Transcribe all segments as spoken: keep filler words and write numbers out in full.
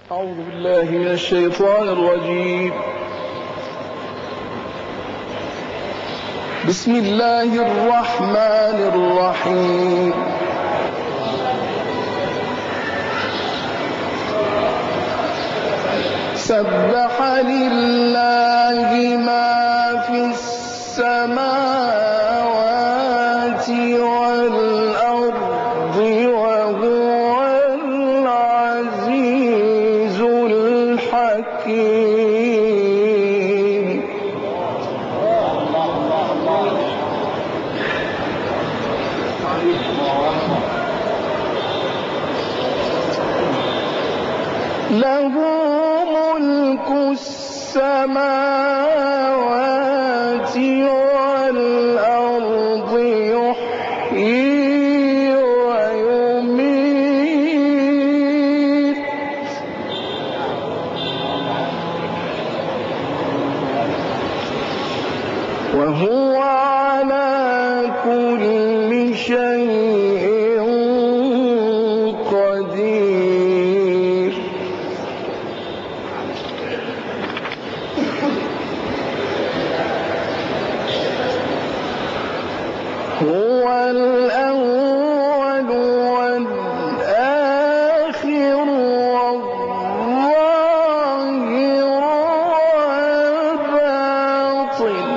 أعوذ بالله من الشيطان الرجيم. بسم الله الرحمن الرحيم. سبح لله ما في السماوات والأرض وهو العزيز الحكيم. له ملك السماوات والأرض يحيي ويميت وهو على كل شيء قدير. هو الأول والآخر والظاهر والباطن.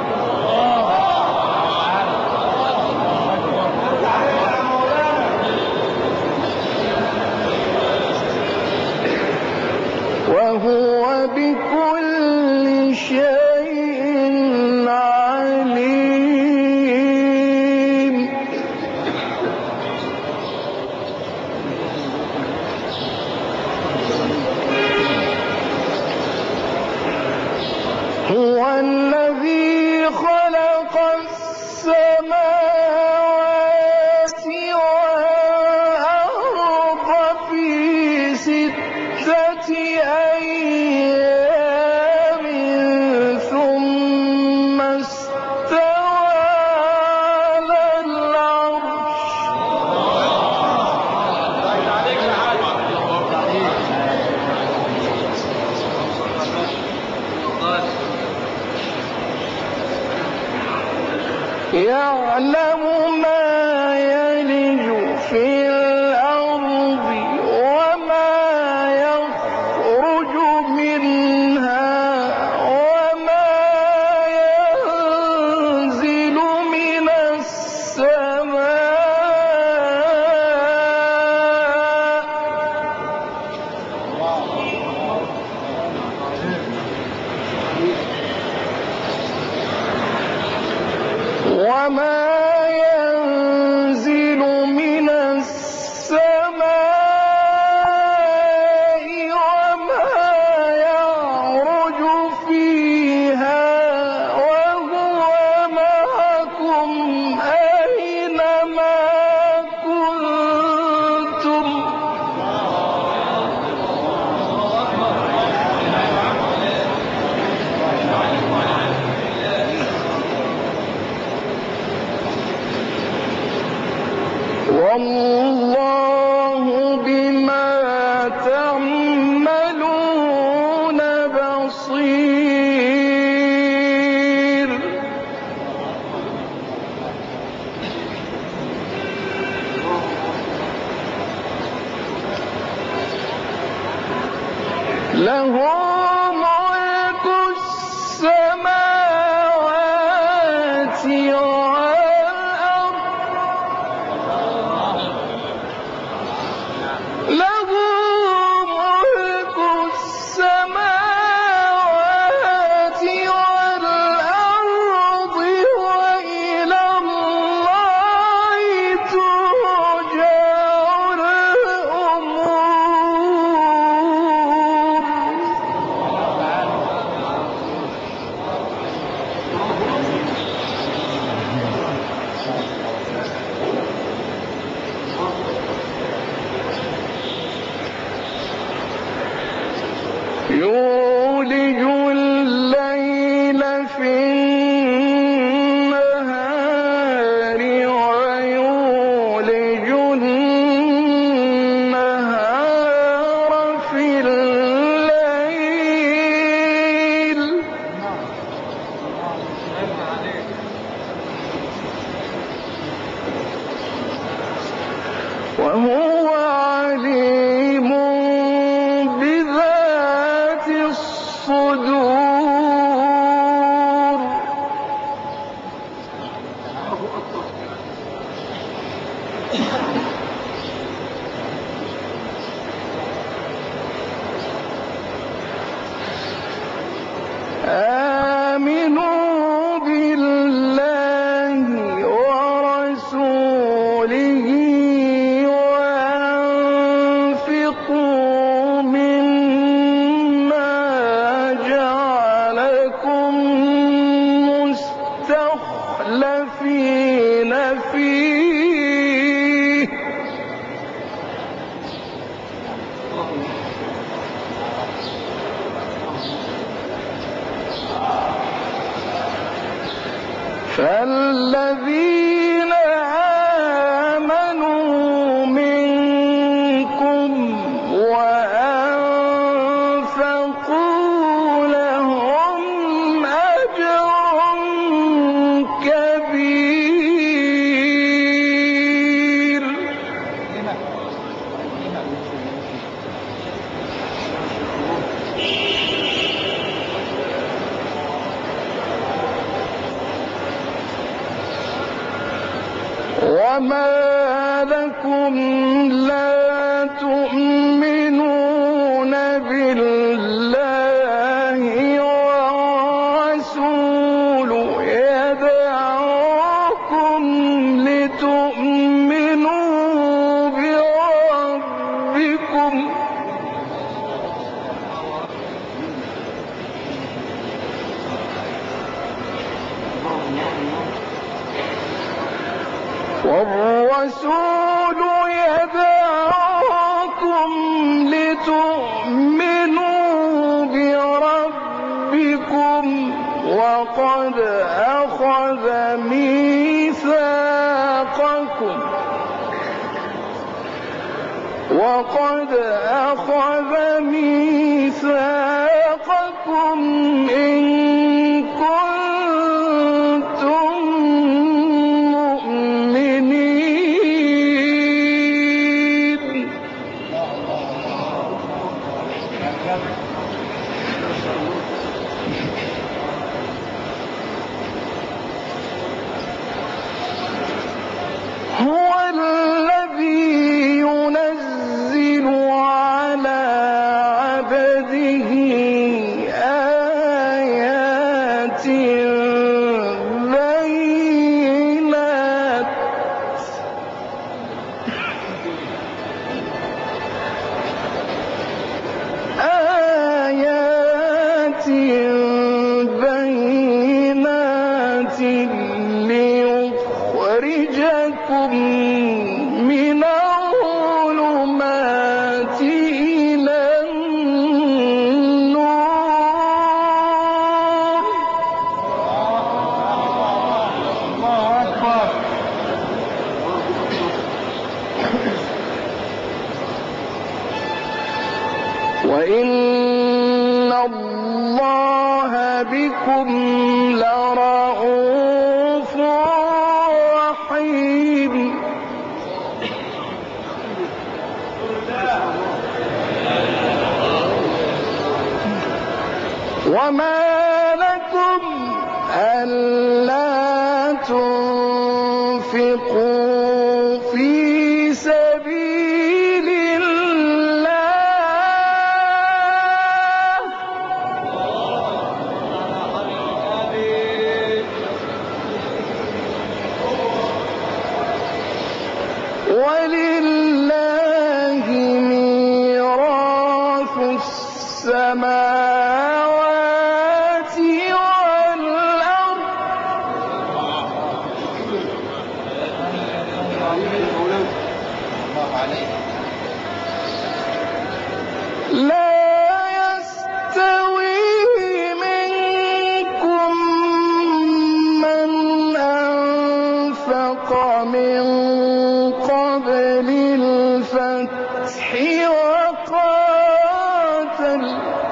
وهو بكل شيء عليم. هو الذي خلق السماوات والأرض في ستة أيام ثم استوى على العرش. يعلم ما يلج في الأرض وما يخرج منها وما ينزل من السماء وما ينزل من السماء وما يعرج فيها وهو معكم أينما كنتم. والله بما تعملون بصير. له ملك السماوات والأرض. له ملك السماوات والأرض وإلى الله ترجع الأمور. فالذين آمنوا منكم وأنفقوا لهم أجر كبير. وما لكم لا تؤمنون بالله والرسول يدعوكم لتؤمنوا بربكم والرسول يدعوكم لتؤمنوا بربكم وقد أخذ ميثاقكم وقد أخذ ميثاقكم إن كنتم مؤمنين. هو الذي ينزل على عبده آيات بينات آيات بينات ليخرجكم من الظلمات إلى النور. وإن الله بكم لرءوف رحيم. وما لكم ألا تنفقوا في سبيل الله ولله ميراث السماوات والأرض. لا يستوي منكم من أنفق من قبل الفتح وقاتل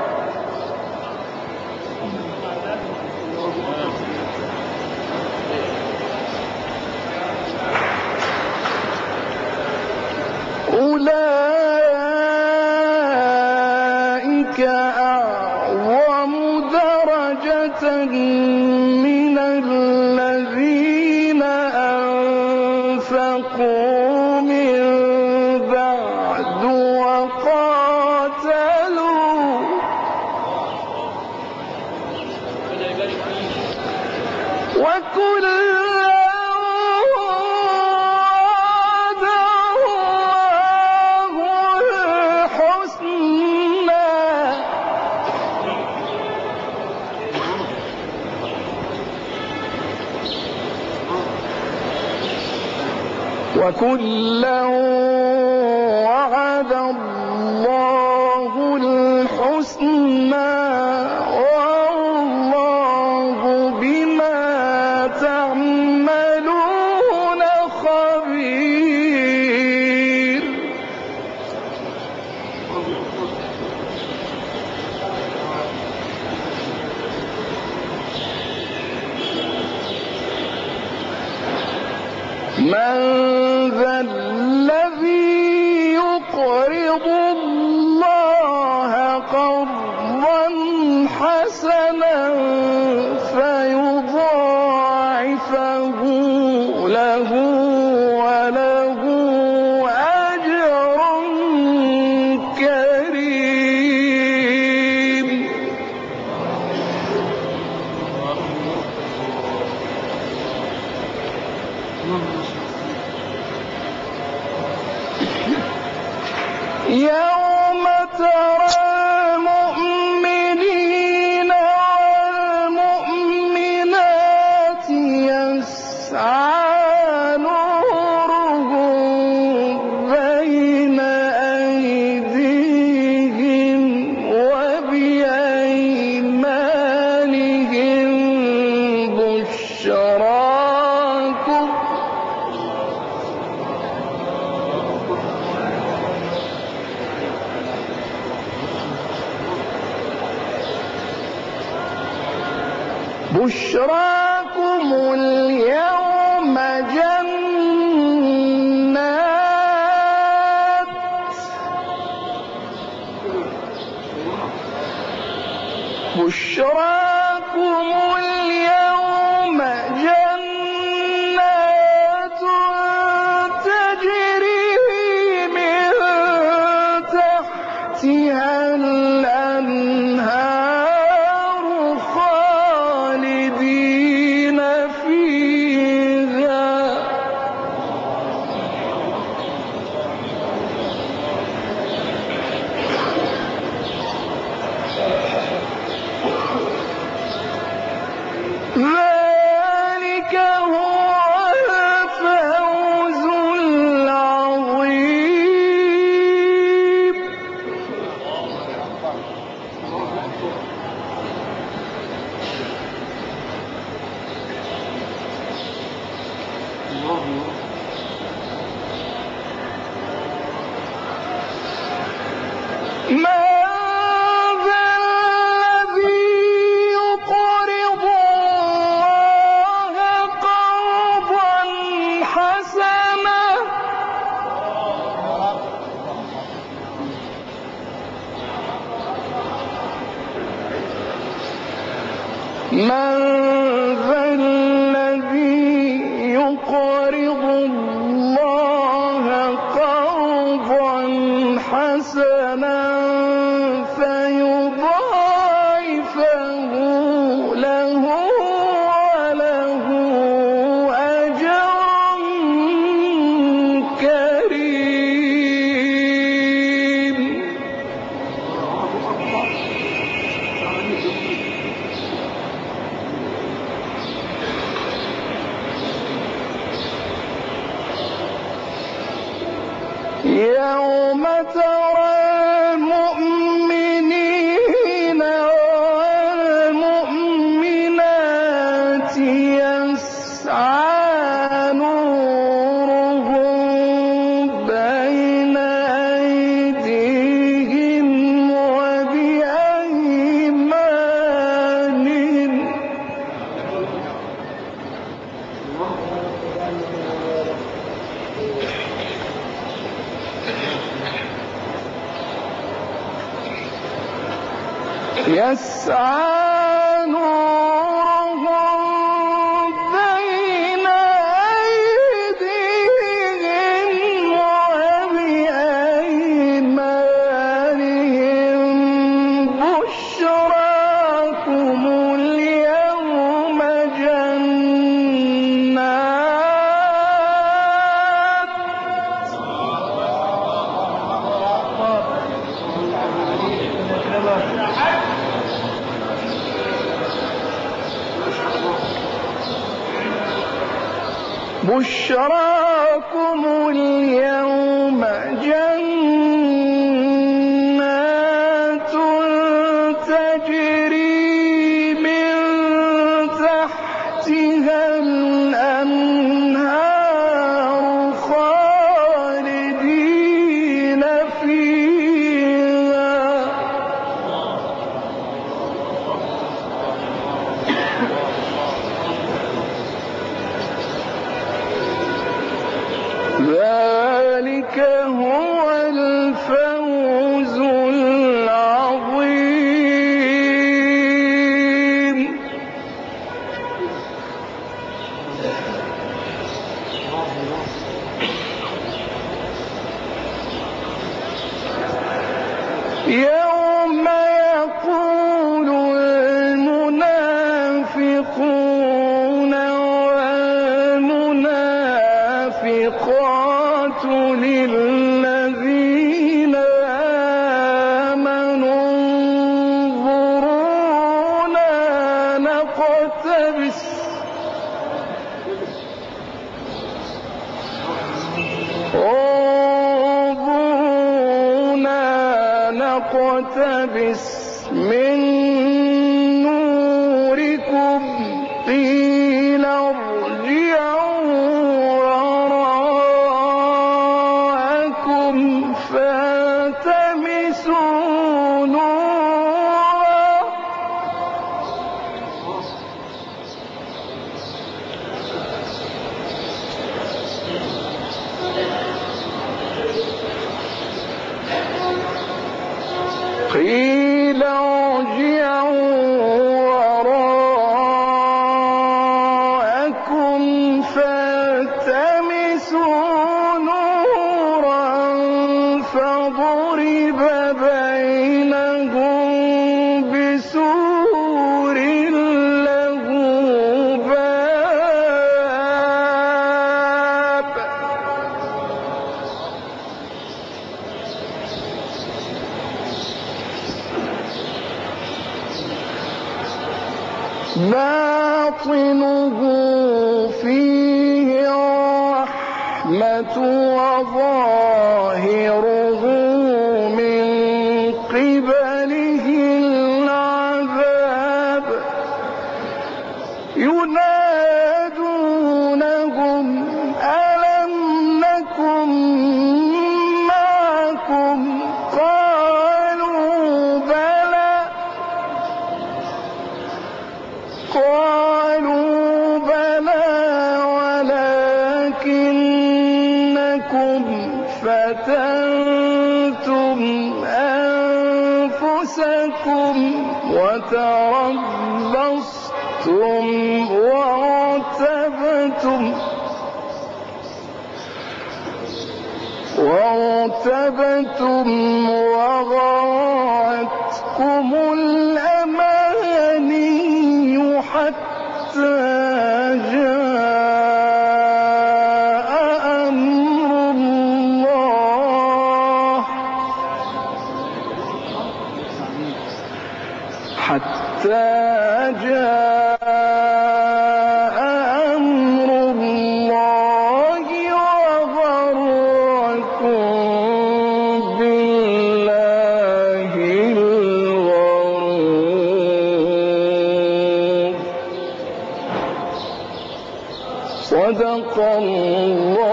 أولئك أعظم درجة من الذين أنفقوا من بعد وقاتلوا وكلا وعد الله الحسنى وكلا وعد الله الحسنى والله بما تعملون يوم ترى المؤمنين والمؤمنات يسعى نورهم بين أيديهم وبأيمانهم بشراكم بشراكم اليوم جنات بشراكم اليوم جنات تجري من تحتها الأنهار خالدين فيها ذلك هو الفوز العظيم. من ذا الذي يقرض الله قرضا حسنا من ذا الذي يقرض الله قرضا حسنا فيضاعفه له وله أجر كريم. يوم ترى المؤمنين والمؤمنات يسعى نورهم بين أيديهم وبأيمانهم يسعى نورهم بين أيديهم وبأيمانهم بشراكم اليوم جنات بشراكم اليوم جنات تجري من تحتها الأنهار خالدين فيها ذلك هو الفوز العظيم. يوم يقول المنافقون والمنافقات للذين نقتبس من نوركم قيل ارجعوا وراءكم فالتمسوا نورا قيل ارجعوا وراءكم فالتمسوا نورا فضرب بينهم بسور له باب باطنه فيه الرحمة وظاهره من قبله العذاب ينادونهم ألم نكن معكم قالوا بلى قالوا بلى ولكنكم فتنتم أنفسكم وتربصتم وارتبتم وارتبتم وغرتكم الأماني حتى جاء أمر الله حتى جاء أمر الله وغركم بالله الغرور. صدق الله